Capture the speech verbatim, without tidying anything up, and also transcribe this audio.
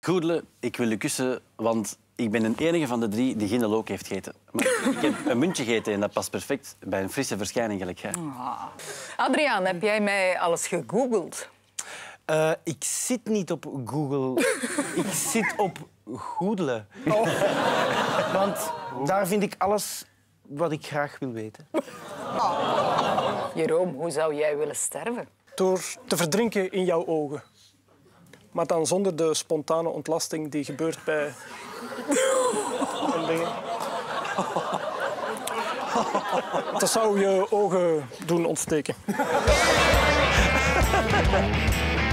Goedele, ik wil u kussen, want ik ben een enige van de drie die geen look heeft gegeten. Maar ik heb een muntje gegeten en dat past perfect bij een frisse verschijning gelijk jij. Ah. Adriaan, heb jij mij alles gegoogeld? Uh, ik zit niet op Google. Ik zit op Goedele. Oh. Want daar vind ik alles wat ik graag wil weten. Oh. Jeroen, hoe zou jij willen sterven? Door te verdrinken in jouw ogen. Maar dan zonder de spontane ontlasting die gebeurt bij een ding. Dat zou je ogen doen ontsteken.